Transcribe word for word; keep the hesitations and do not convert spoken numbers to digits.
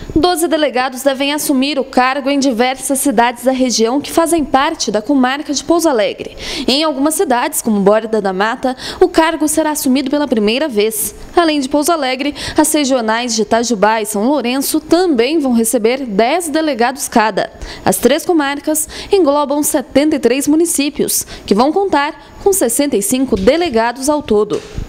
Doze delegados devem assumir o cargo em diversas cidades da região que fazem parte da comarca de Pouso Alegre. Em algumas cidades, como Borda da Mata, o cargo será assumido pela primeira vez. Além de Pouso Alegre, as regionais de Itajubá e São Lourenço também vão receber dez delegados cada. As três comarcas englobam setenta e três municípios, que vão contar com sessenta e cinco delegados ao todo.